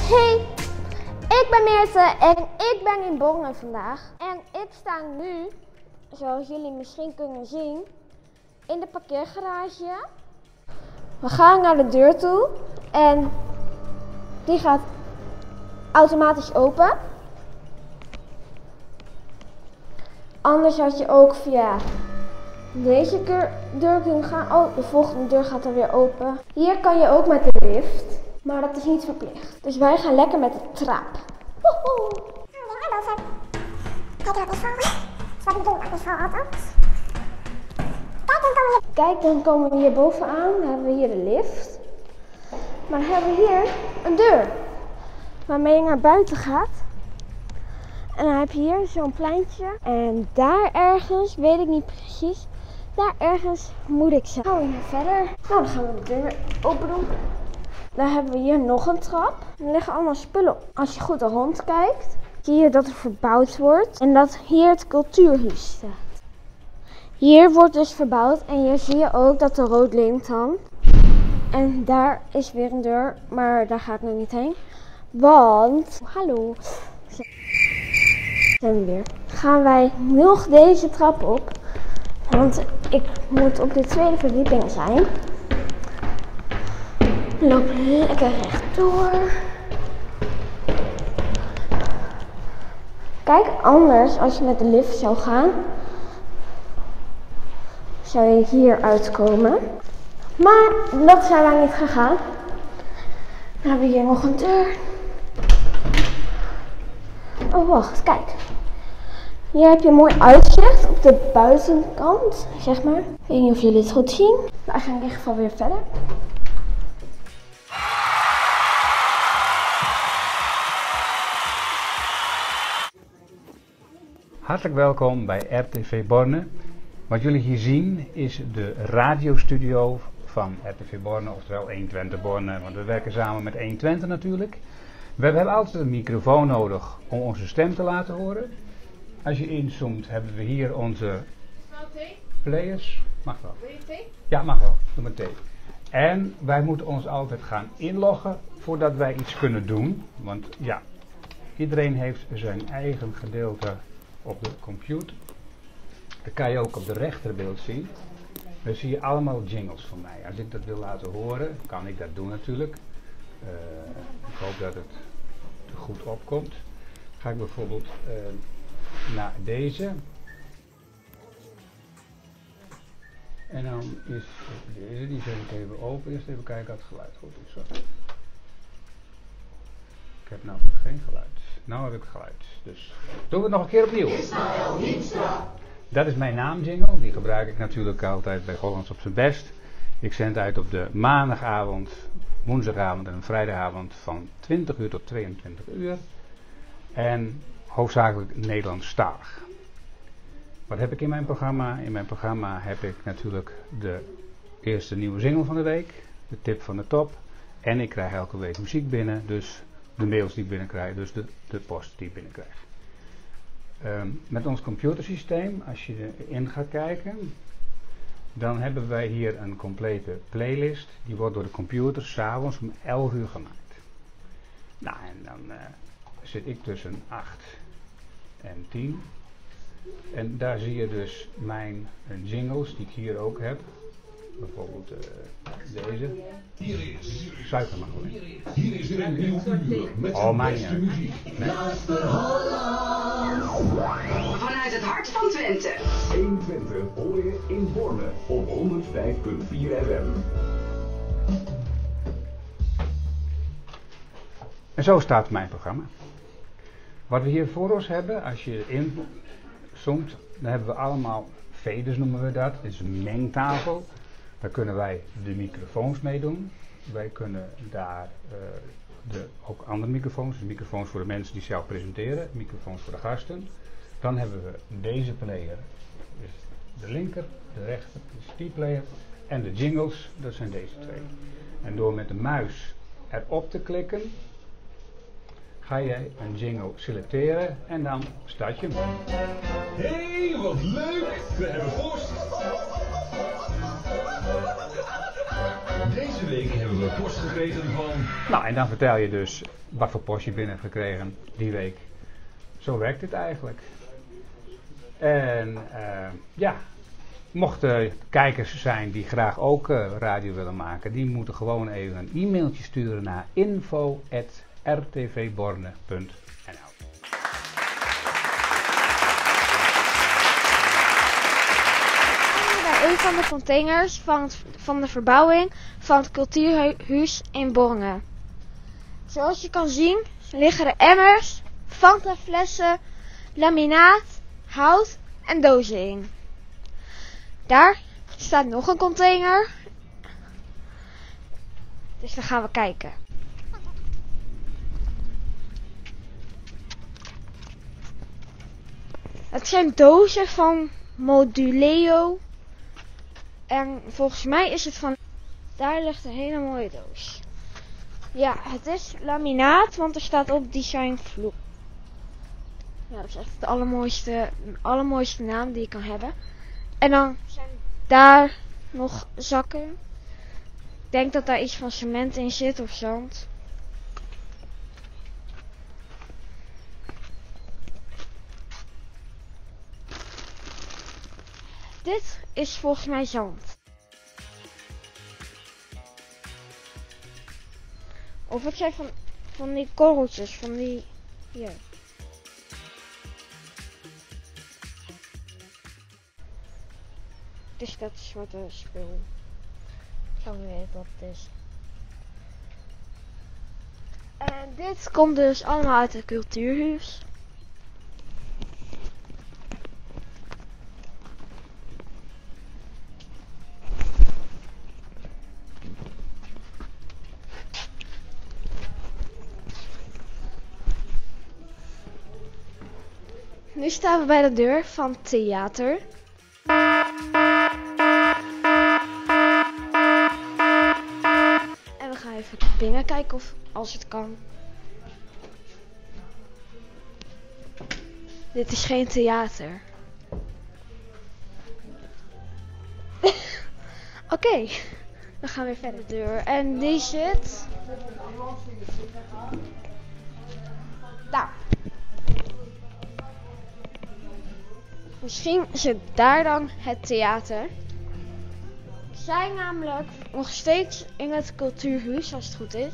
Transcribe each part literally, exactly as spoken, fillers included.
Hey, ik ben Meerte en ik ben in Borne vandaag. En ik sta nu, zoals jullie misschien kunnen zien, in de parkeergarage. We gaan naar de deur toe en die gaat automatisch open. Anders had je ook via deze deur kunnen gaan. Oh, de volgende deur gaat er weer open. Hier kan je ook met de lift, maar dat is niet verplicht. Dus wij gaan lekker met de trap. Woehoe! Kijk, dan komen we hier bovenaan. Dan hebben we hier de lift. Maar dan hebben we hier een deur waarmee je naar buiten gaat. En dan heb je hier zo'n pleintje. En daar ergens, weet ik niet precies, daar ergens moet ik zijn. Dan gaan we hier verder. Nou, dan gaan we de deur open doen. Dan hebben we hier nog een trap. Er liggen allemaal spullen. Als je goed rondkijkt, zie je dat er verbouwd wordt. En dat hier het cultuurhuis staat. Hier wordt dus verbouwd. En hier zie je ook dat de rood leemt dan. En daar is weer een deur. Maar daar ga ik nog niet heen. Want, hallo. Zijn we weer. Gaan wij nog deze trap op. Want ik moet op de tweede verdieping zijn. Loop lekker rechtdoor. Kijk, anders als je met de lift zou gaan, zou je hier uitkomen. Maar dat zijn wij niet gegaan. Dan hebben we hier nog een deur. Oh, wacht, kijk. Hier heb je een mooi uitzicht op de buitenkant, zeg maar. Ik weet niet of jullie het goed zien. Wij gaan in ieder geval weer verder. Hartelijk welkom bij R T V Borne. Wat jullie hier zien is de radiostudio van R T V Borne, oftewel honderdtwintig Borne, want we werken samen met honderdtwintig natuurlijk. We hebben altijd een microfoon nodig om onze stem te laten horen. Als je inzoomt hebben we hier onze players. Mag wel. Wil je thee? Ja, mag wel. Doe maar thee. En wij moeten ons altijd gaan inloggen voordat wij iets kunnen doen. Want ja, iedereen heeft zijn eigen gedeelte op de computer. Dat kan je ook op de rechterbeeld zien. Dan zie je allemaal jingles van mij. Als ik dat wil laten horen, kan ik dat doen natuurlijk. Uh, ik hoop dat het er goed opkomt. Ga ik bijvoorbeeld uh, naar deze. En dan is deze, die zet ik even open. Eerst even kijken of het geluid goed is. Zo. Ik heb nou geen geluid. Nou heb ik geluid. Dus doen we het nog een keer opnieuw. Dat is mijn naamjingle. Die gebruik ik natuurlijk altijd bij Hollands op zijn best. Ik zend uit op de maandagavond, woensdagavond en vrijdagavond van twintig uur tot tweeëntwintig uur. En hoofdzakelijk Nederlandstalig. Wat heb ik in mijn programma? In mijn programma heb ik natuurlijk de eerste nieuwe single van de week. De tip van de top. En ik krijg elke week muziek binnen. Dus de mails die ik binnenkrijg. Dus de, de post die ik binnenkrijg. Um, met ons computersysteem, als je erin gaat kijken, dan hebben wij hier een complete playlist. Die wordt door de computer s'avonds om elf uur gemaakt. Nou, en dan uh, zit ik tussen acht en tien. En daar zie je dus mijn uh, jingles die ik hier ook heb. Bijvoorbeeld uh, deze. Suiker mag wel in. Hier is weer een nieuw uur met oh, mijn ja. muziek. Nee. Vanuit het hart van Twente. honderdtwintig hoor je in Borne op honderdvijf komma vier F M. En zo staat mijn programma. Wat we hier voor ons hebben, als je inzoomt, dan hebben we allemaal faders noemen we dat. Dit is een mengtafel. Daar kunnen wij de microfoons mee doen. Wij kunnen daar uh, de, ook andere microfoons, dus microfoons voor de mensen die zelf presenteren, microfoons voor de gasten. Dan hebben we deze player, dus de linker, de rechter, dus die player. En de jingles, dat zijn deze twee. En door met de muis erop te klikken, ga jij een jingle selecteren en dan start je hem. Hé, hey, wat leuk! We hebben post! Deze week hebben we hebben post gekregen van... Nou, en dan vertel je dus wat voor post je binnen hebt gekregen die week. Zo werkt het eigenlijk. En uh, ja, mochten kijkers zijn die graag ook uh, radio willen maken, die moeten gewoon even een e-mailtje sturen naar info at r t v borne punt n l. Bij een van de containers van, het, van de verbouwing van het cultuurhuis in Borne. Zoals je kan zien liggen er emmers, Fanta-flessen, laminaat, hout en dozen in. Daar staat nog een container. Dus daar gaan we kijken. Het zijn dozen van Moduleo. En volgens mij is het van... Daar ligt een hele mooie doos. Ja, het is laminaat, want er staat op Design Vloer. Ja, dat is echt de allermooiste, allermooiste naam die je kan hebben. En dan zijn daar nog zakken. Ik denk dat daar iets van cement in zit of zand. Dit is volgens mij zand. Of het zijn van, van die korreltjes, van die... Hier. Het is dat zwarte spul. Ik zou niet weten wat het is. En dit komt dus allemaal uit het cultuurhuis. Nu staan we bij de deur van het theater. En we gaan even binnen kijken of als het kan. Dit is geen theater. Oké, okay. Dan gaan we weer verder de deur. En die zit daar. Misschien zit daar dan het theater. We zijn namelijk nog steeds in het cultuurhuis, als het goed is.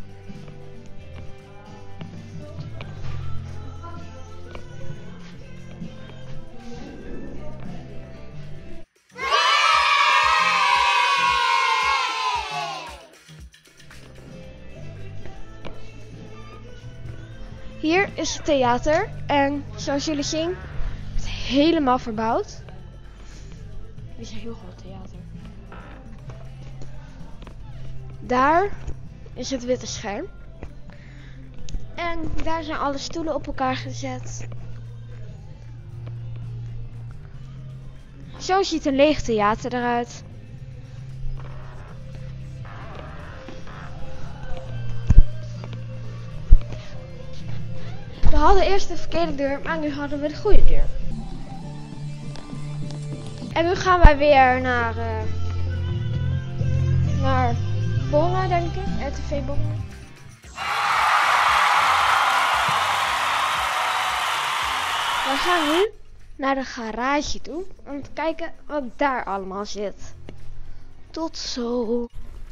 Hier is het theater en zoals jullie zien, het is helemaal verbouwd. Dit is een heel groot theater. Daar is het witte scherm. En daar zijn alle stoelen op elkaar gezet. Zo ziet een leeg theater eruit. We hadden eerst de verkeerde deur, maar nu hadden we de goede deur. En nu gaan wij weer naar, uh, naar Borne, denk ik. R T V Borne. We gaan nu naar de garage toe om te kijken wat daar allemaal zit. Tot zo.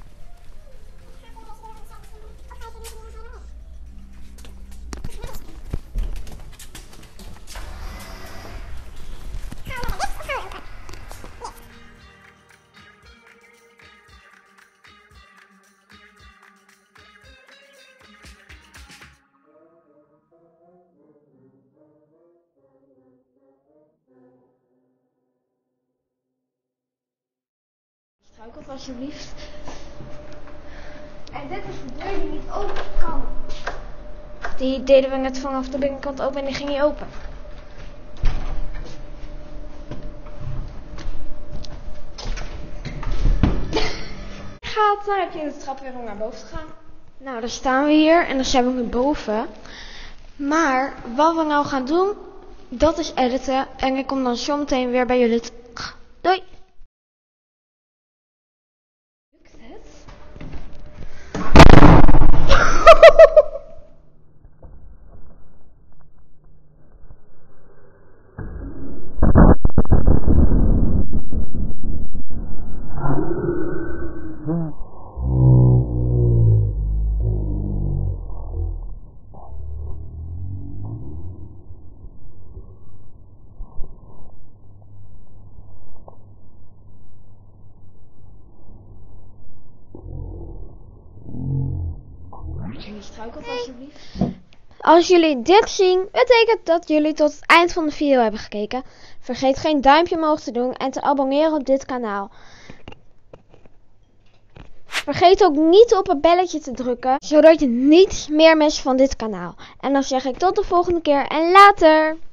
Struikelt alsjeblieft. En dit is de deur die niet open kan. Die deden we net vanaf de binnenkant open en die ging niet open. Gaat, dan heb je in de trap weer om naar boven te gaan. Nou, daar staan we hier en dan zijn we weer boven. Maar wat we nou gaan doen, dat is editen. En ik kom dan zo meteen weer bij jullie terug. Doei! Lukt het? Als jullie dit zien, betekent dat jullie tot het eind van de video hebben gekeken. Vergeet geen duimpje omhoog te doen en te abonneren op dit kanaal. Vergeet ook niet op het belletje te drukken, zodat je niets meer mist van dit kanaal. En dan zeg ik tot de volgende keer en later!